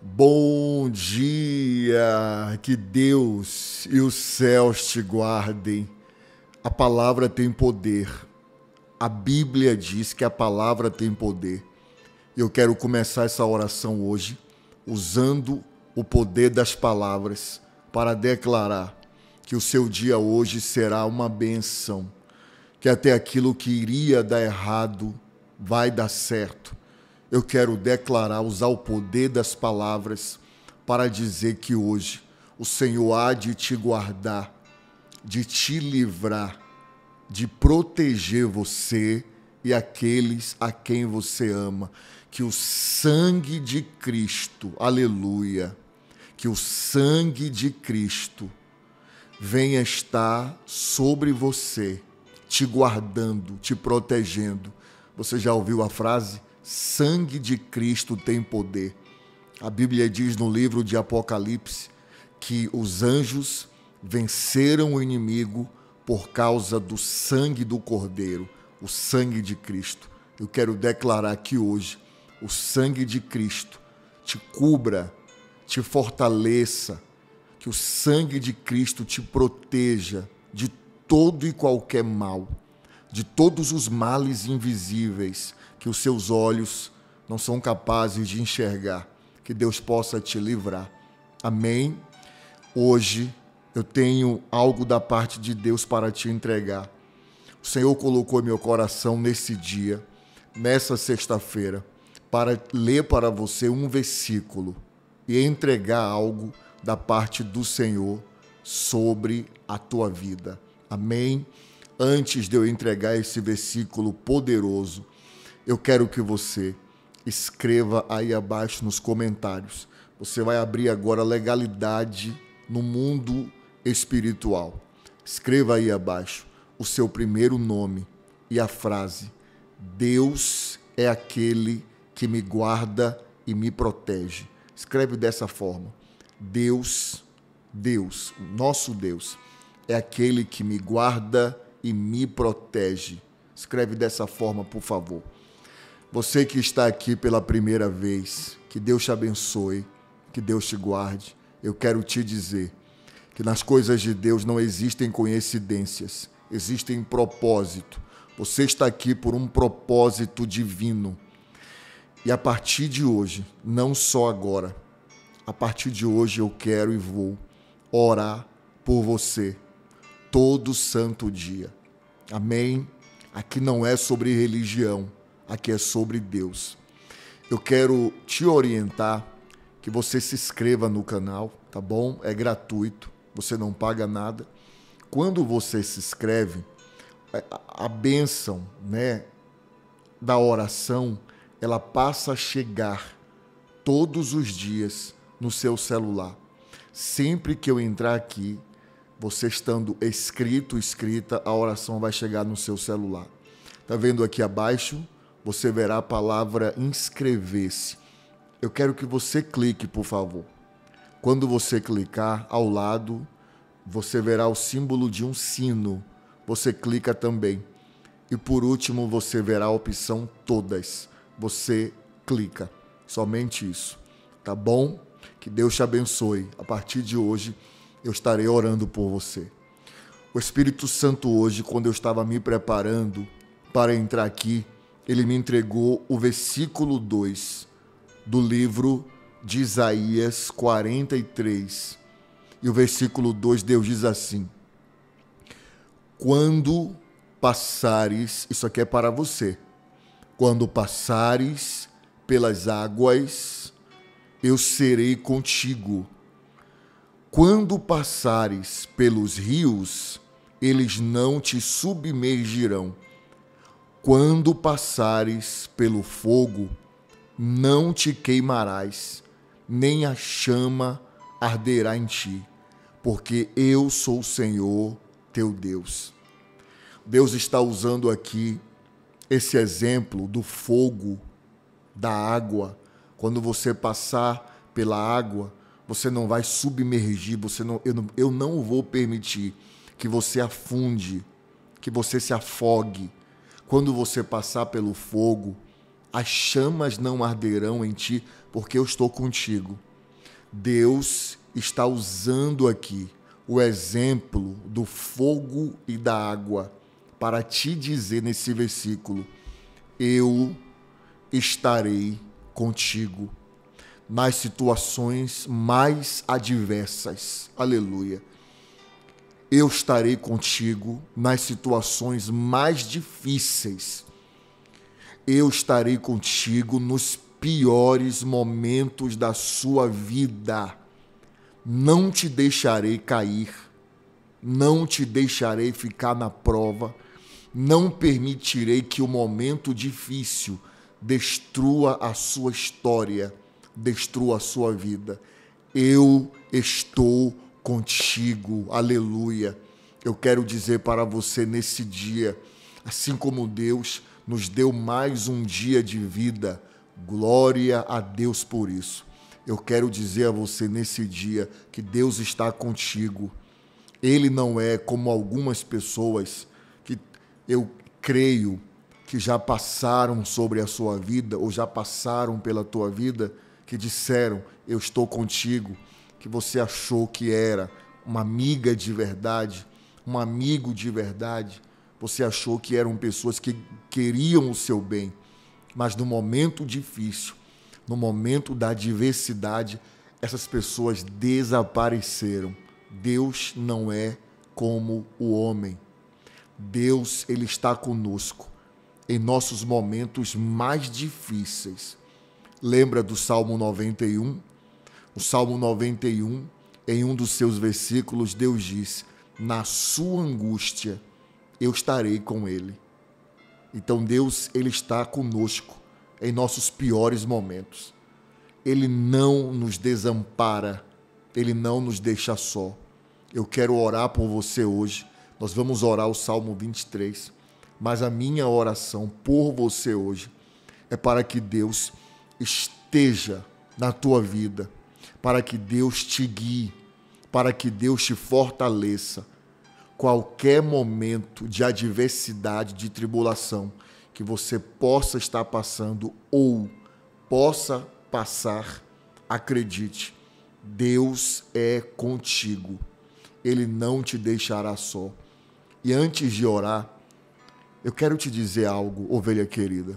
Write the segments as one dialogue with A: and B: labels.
A: Bom dia, que Deus e os céus te guardem. A palavra tem poder. A Bíblia diz que a palavra tem poder. Eu quero começar essa oração hoje usando o poder das palavras para declarar que o seu dia hoje será uma bênção, que até aquilo que iria dar errado vai dar certo. Eu quero declarar, usar o poder das palavras para dizer que hoje o Senhor há de te guardar, de te livrar, de proteger você e aqueles a quem você ama. Que o sangue de Cristo, aleluia, que o sangue de Cristo venha estar sobre você, te guardando, te protegendo. Você já ouviu a frase? Sangue de Cristo tem poder. A Bíblia diz no livro de Apocalipse que os anjos venceram o inimigo por causa do sangue do Cordeiro, o sangue de Cristo. Eu quero declarar que hoje o sangue de Cristo te cubra, te fortaleça, que o sangue de Cristo te proteja de todo e qualquer mal, de todos os males invisíveis que os seus olhos não são capazes de enxergar. Que Deus possa te livrar. Amém? Hoje eu tenho algo da parte de Deus para te entregar. O Senhor colocou em meu coração nesse dia, nessa sexta-feira, para ler para você um versículo e entregar algo da parte do Senhor sobre a tua vida. Amém? Antes de eu entregar esse versículo poderoso, eu quero que você escreva aí abaixo nos comentários. Você vai abrir agora legalidade no mundo espiritual. Escreva aí abaixo o seu primeiro nome e a frase: Deus é aquele que me guarda e me protege. Escreve dessa forma: Deus, nosso Deus, é aquele que me guarda e me protege. Escreve dessa forma, por favor. Você que está aqui pela primeira vez, que Deus te abençoe, que Deus te guarde. Eu quero te dizer que nas coisas de Deus não existem coincidências, existem propósito. Você está aqui por um propósito divino. E a partir de hoje, não só agora, a partir de hoje eu quero e vou orar por você todo santo dia. Amém? Aqui não é sobre religião. Aqui é sobre Deus. Eu quero te orientar que você se inscreva no canal, tá bom? É gratuito, você não paga nada. Quando você se inscreve, a bênção, da oração, ela passa a chegar todos os dias no seu celular. Sempre que eu entrar aqui, você estando inscrita, a oração vai chegar no seu celular. Tá vendo aqui abaixo? Você verá a palavra inscrever-se. Eu quero que você clique, por favor. Quando você clicar, ao lado, você verá o símbolo de um sino. Você clica também. E por último, você verá a opção todas. Você clica. Somente isso. Tá bom? Que Deus te abençoe. A partir de hoje, eu estarei orando por você. O Espírito Santo hoje, quando eu estava me preparando para entrar aqui, ele me entregou o versículo 2 do livro de Isaías 43. E o versículo 2, Deus diz assim: quando passares, isso aqui é para você, quando passares pelas águas, eu serei contigo. Quando passares pelos rios, eles não te submergirão. Quando passares pelo fogo, não te queimarás, nem a chama arderá em ti, porque eu sou o Senhor, teu Deus. Deus está usando aqui esse exemplo do fogo, da água. Quando você passar pela água, você não vai submergir, eu não vou permitir que você afunde, que você se afogue. Quando você passar pelo fogo, as chamas não arderão em ti, porque eu estou contigo. Deus está usando aqui o exemplo do fogo e da água para te dizer nesse versículo: eu estarei contigo nas situações mais adversas. Aleluia. Eu estarei contigo nas situações mais difíceis. Eu estarei contigo nos piores momentos da sua vida. Não te deixarei cair, não te deixarei ficar na prova, não permitirei que o momento difícil destrua a sua história, destrua a sua vida. Eu estou contigo, aleluia. Eu quero dizer para você nesse dia, assim como Deus nos deu mais um dia de vida, glória a Deus por isso. Eu quero dizer a você nesse dia que Deus está contigo. Ele não é como algumas pessoas que eu creio que já passaram sobre a sua vida ou já passaram pela tua vida, que disseram: eu estou contigo, que você achou que era uma amiga de verdade, um amigo de verdade. Você achou que eram pessoas que queriam o seu bem, mas no momento difícil, no momento da adversidade, essas pessoas desapareceram. Deus não é como o homem. Deus, ele está conosco em nossos momentos mais difíceis. Lembra do Salmo 91? O Salmo 91, em um dos seus versículos, Deus diz: na sua angústia eu estarei com ele. Então Deus, ele está conosco em nossos piores momentos. Ele não nos desampara, ele não nos deixa só. Eu quero orar por você hoje. Nós vamos orar o Salmo 23, mas a minha oração por você hoje é para que Deus esteja na tua vida, para que Deus te guie, para que Deus te fortaleça. Qualquer momento de adversidade, de tribulação que você possa estar passando ou possa passar, acredite, Deus é contigo. Ele não te deixará só. E antes de orar, eu quero te dizer algo, ovelha querida.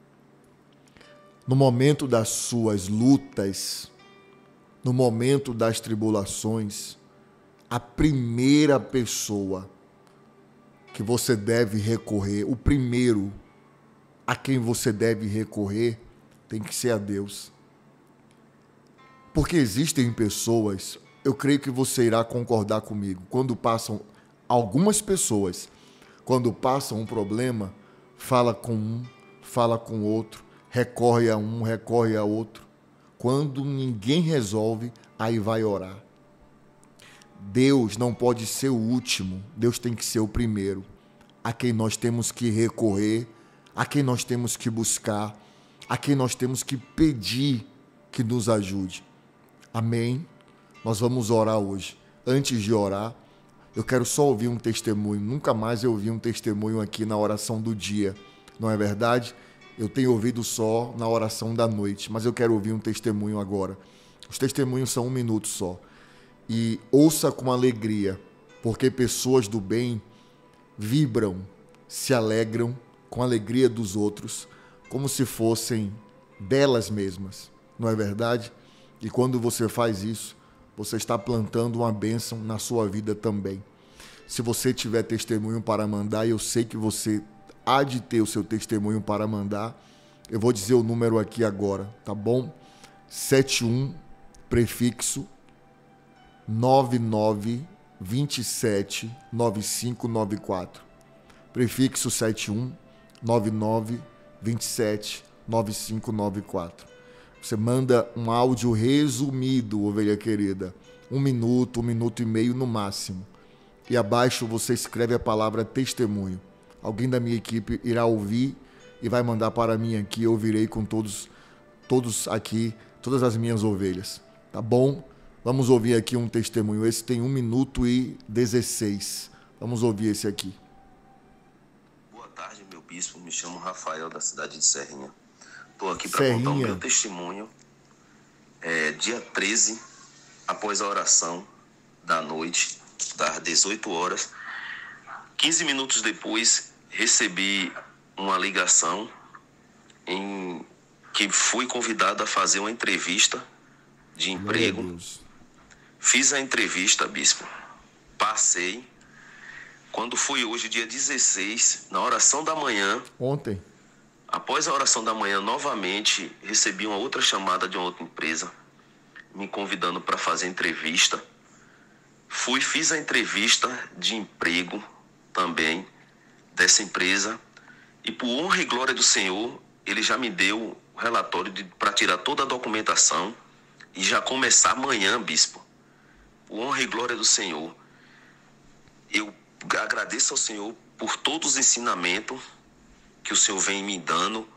A: No momento das suas lutas, no momento das tribulações, a primeira pessoa que você deve recorrer, o primeiro a quem você deve recorrer, tem que ser a Deus. Porque existem pessoas, eu creio que você irá concordar comigo, algumas pessoas, quando passam um problema, fala com um, fala com outro, recorre a um, recorre a outro. Quando ninguém resolve, aí vai orar. Deus não pode ser o último, Deus tem que ser o primeiro, a quem nós temos que recorrer, a quem nós temos que buscar, a quem nós temos que pedir que nos ajude. Amém? Nós vamos orar hoje. Antes de orar, eu quero só ouvir um testemunho. Nunca mais eu ouvi um testemunho aqui na oração do dia, não é verdade? Eu tenho ouvido só na oração da noite, mas eu quero ouvir um testemunho agora. Os testemunhos são 1 minuto só. E ouça com alegria, porque pessoas do bem vibram, se alegram com a alegria dos outros, como se fossem delas mesmas, não é verdade? E quando você faz isso, você está plantando uma bênção na sua vida também. Se você tiver testemunho para mandar, e eu sei que você há de ter o seu testemunho para mandar, eu vou dizer o número aqui agora, tá bom? 71, prefixo 9927 9594. Prefixo 71 9927 9594. Você manda um áudio resumido, ovelha querida. 1 minuto, 1 minuto e meio no máximo. E abaixo você escreve a palavra testemunho. Alguém da minha equipe irá ouvir e vai mandar para mim aqui. Eu ouvirei com todos aqui, todas as minhas ovelhas. Tá bom? Vamos ouvir aqui um testemunho. Esse tem 1 minuto e 16. Vamos ouvir esse aqui.
B: Boa tarde, meu bispo. Me chamo Rafael, da cidade de Serrinha. Estou aqui para contar o meu testemunho. Dia 13 após a oração da noite, das 18 horas, 15 minutos depois, recebi uma ligação em que fui convidado a fazer uma entrevista de emprego. Fiz a entrevista, bispo, passei. Quando foi hoje, dia 16, na oração da manhã...
A: Ontem.
B: Após a oração da manhã, novamente, recebi uma outra chamada de uma outra empresa, me convidando para fazer entrevista. Fiz a entrevista de emprego também dessa empresa. E por honra e glória do Senhor, ele já me deu o relatório para tirar toda a documentação e já começar amanhã, bispo. Por honra e glória do Senhor. Eu agradeço ao Senhor por todos os ensinamentos que o Senhor vem me dando.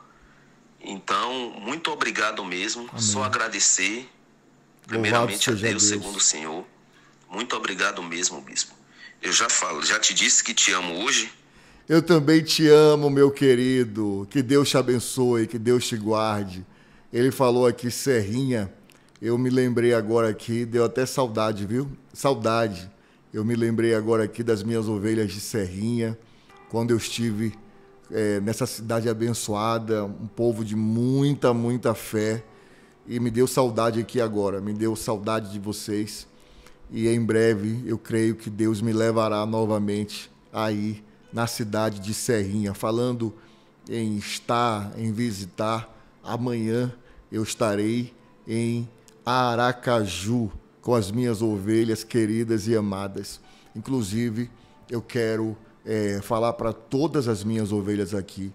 B: Então, muito obrigado mesmo. Amém. Só agradecer, primeiramente a Deus, segundo o Senhor. Muito obrigado mesmo, bispo. Eu já te disse que te amo hoje.
A: Eu também te amo, meu querido. Que Deus te abençoe, que Deus te guarde. Ele falou aqui, Serrinha. Eu me lembrei agora aqui, deu até saudade, viu? Saudade. Eu me lembrei agora aqui das minhas ovelhas de Serrinha, quando eu estive nessa cidade abençoada, um povo de muita, muita fé. E me deu saudade aqui agora, me deu saudade de vocês. E em breve eu creio que Deus me levará novamente aí na cidade de Serrinha, falando em estar, em visitar. Amanhã eu estarei em Aracaju com as minhas ovelhas queridas e amadas. Inclusive, eu quero falar para todas as minhas ovelhas aqui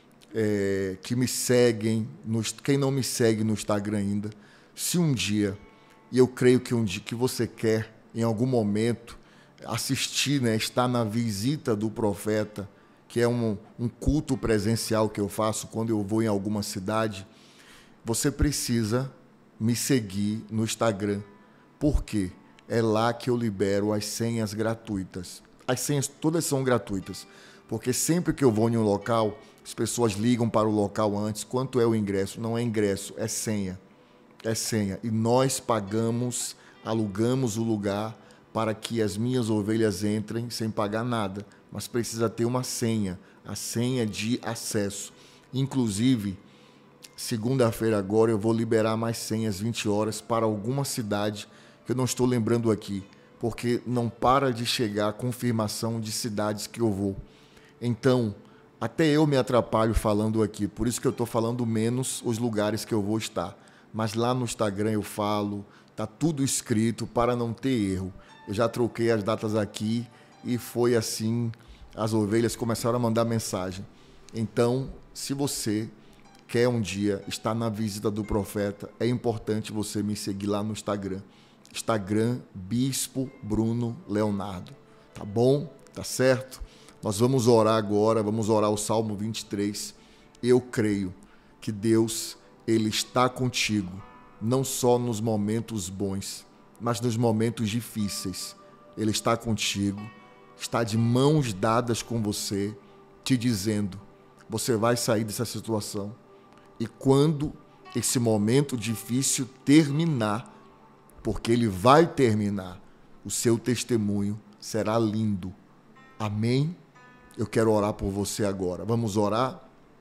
A: que me seguem, quem não me segue no Instagram ainda, se um dia, e eu creio que um dia que você quer, em algum momento, assistir, estar na visita do profeta, que é um culto presencial que eu faço quando eu vou em alguma cidade, você precisa me seguir no Instagram. Por quê? É lá que eu libero as senhas gratuitas. As senhas todas são gratuitas, porque sempre que eu vou em um local, as pessoas ligam para o local antes, quanto é o ingresso? Não é ingresso, é senha. É senha. E nós pagamos, alugamos o lugar para que as minhas ovelhas entrem sem pagar nada, mas precisa ter uma senha, a senha de acesso. Inclusive, segunda-feira agora eu vou liberar mais senhas 20 horas para alguma cidade que eu não estou lembrando aqui, porque não para de chegar a confirmação de cidades que eu vou. Então, até eu me atrapalho falando aqui, por isso que eu estou falando menos os lugares que eu vou estar. Mas lá no Instagram eu falo, está tudo escrito para não ter erro. Eu já troquei as datas aqui e foi assim, as ovelhas começaram a mandar mensagem. Então, se você quer um dia estar na visita do profeta, é importante você me seguir lá no Instagram. Instagram Bispo Bruno Leonardo. Tá bom? Tá certo? Nós vamos orar agora, vamos orar o Salmo 23. Eu creio que Deus, Ele está contigo, não só nos momentos bons, mas nos momentos difíceis. Ele está contigo, está de mãos dadas com você, te dizendo, você vai sair dessa situação. E quando esse momento difícil terminar, porque ele vai terminar, o seu testemunho será lindo. Amém? Eu quero orar por você agora. Vamos orar?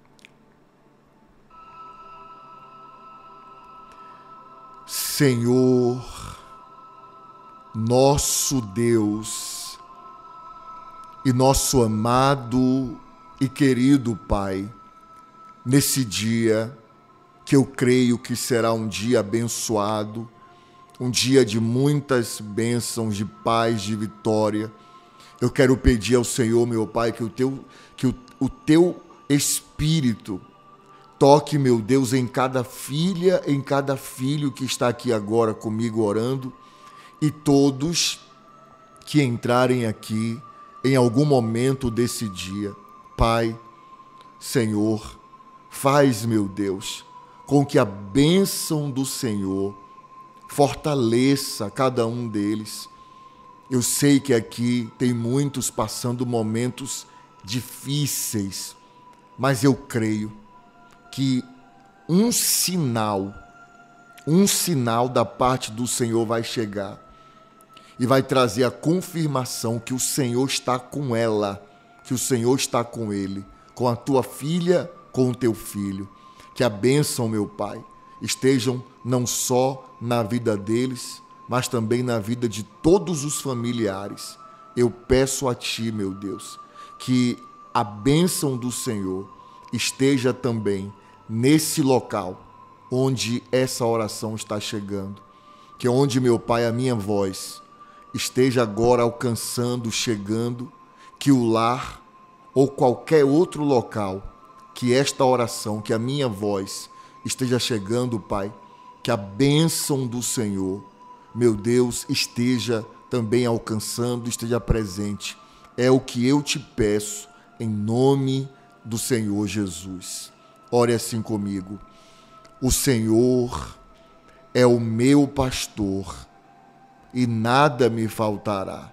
A: Senhor, nosso Deus e nosso amado e querido Pai, nesse dia que eu creio que será um dia abençoado, um dia de muitas bênçãos, de paz, de vitória. Eu quero pedir ao Senhor, meu Pai, que o teu Espírito toque, meu Deus, em cada filha, em cada filho que está aqui agora comigo orando, e todos que entrarem aqui em algum momento desse dia. Pai, Senhor, faz, meu Deus, com que a bênção do Senhor fortaleça cada um deles. Eu sei que aqui tem muitos passando momentos difíceis, mas eu creio que um sinal um sinal da parte do Senhor vai chegar e vai trazer a confirmação que o Senhor está com ela, que o Senhor está com ele, com a tua filha, com o teu filho. Que a bênção, meu Pai, estejam não só na vida deles, mas também na vida de todos os familiares. Eu peço a Ti, meu Deus, que a bênção do Senhor esteja também nesse local onde essa oração está chegando. Que onde, meu Pai, a minha voz esteja agora alcançando, chegando, que o lar ou qualquer outro local, que esta oração, que a minha voz esteja chegando, Pai, que a bênção do Senhor, meu Deus, esteja também alcançando, esteja presente. É o que eu te peço, em nome do Senhor Jesus. Ore assim comigo. O Senhor é o meu pastor e nada me faltará.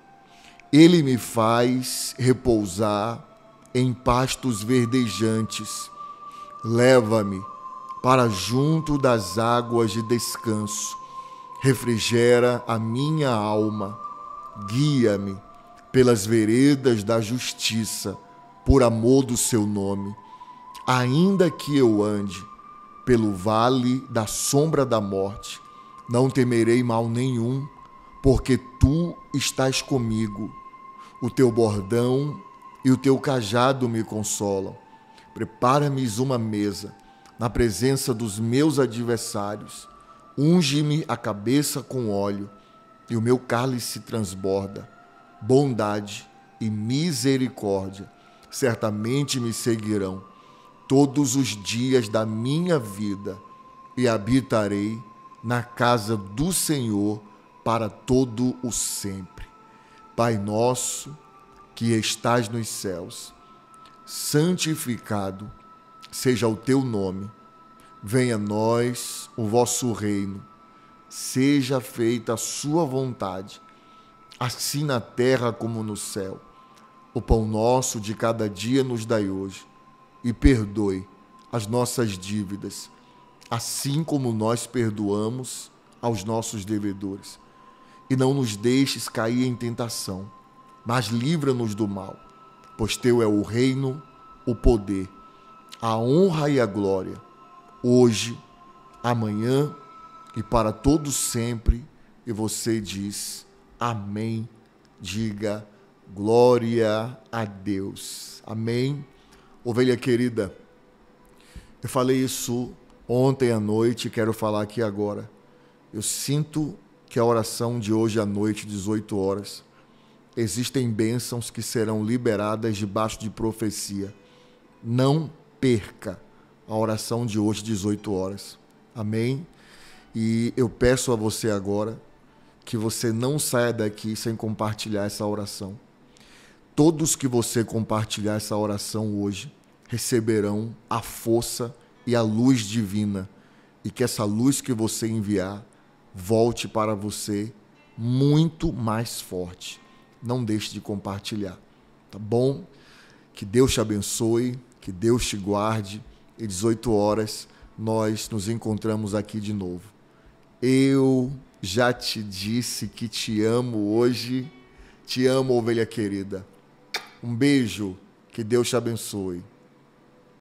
A: Ele me faz repousar em pastos verdejantes. Leva-me para junto das águas de descanso. Refrigera a minha alma. Guia-me pelas veredas da justiça, por amor do seu nome. Ainda que eu ande pelo vale da sombra da morte, não temerei mal nenhum, porque tu estás comigo. O teu bordão e o teu cajado me consolam. Prepara-me uma mesa na presença dos meus adversários. Unge-me a cabeça com óleo e o meu cálice transborda. Bondade e misericórdia certamente me seguirão todos os dias da minha vida e habitarei na casa do Senhor para todo o sempre. Pai nosso, que estás nos céus, santificado seja o teu nome. Venha a nós o vosso reino. Seja feita a sua vontade, assim na terra como no céu. O pão nosso de cada dia nos dai hoje, e perdoe as nossas dívidas, assim como nós perdoamos aos nossos devedores. E não nos deixes cair em tentação, mas livra-nos do mal, pois teu é o reino, o poder, a honra e a glória, hoje, amanhã e para todos sempre. E você diz amém. Diga glória a Deus. Amém. Ovelha querida, eu falei isso ontem à noite e quero falar aqui agora. Eu sinto que a oração de hoje à noite, 18 horas, existem bênçãos que serão liberadas debaixo de profecia. Não perca a oração de hoje, 18 horas. Amém? E eu peço a você agora que você não saia daqui sem compartilhar essa oração. Todos que você compartilhar essa oração hoje receberão a força e a luz divina, e que essa luz que você enviar volte para você muito mais forte. Não deixe de compartilhar, tá bom? Que Deus te abençoe, que Deus te guarde, e 18 horas nós nos encontramos aqui de novo. Eu já te disse que te amo hoje. Te amo, ovelha querida. Um beijo, que Deus te abençoe.